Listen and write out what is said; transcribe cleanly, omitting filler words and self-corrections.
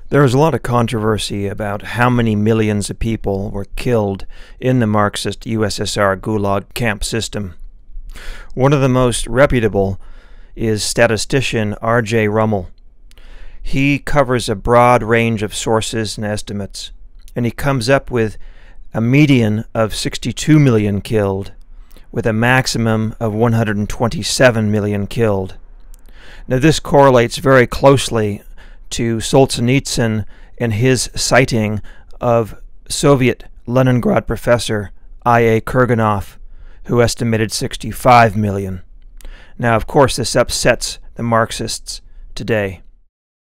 There is a lot of controversy about how many millions of people were killed in the Marxist USSR Gulag camp system. One of the most reputable is statistician R.J. Rummel. He covers a broad range of sources and estimates, and he comes up with a median of 62 million killed, with a maximum of 127 million killed. Now this correlates very closely to Solzhenitsyn and his citing of Soviet Leningrad professor I.A. Kurganov, who estimated 65 million. Now, of course, this upsets the Marxists today.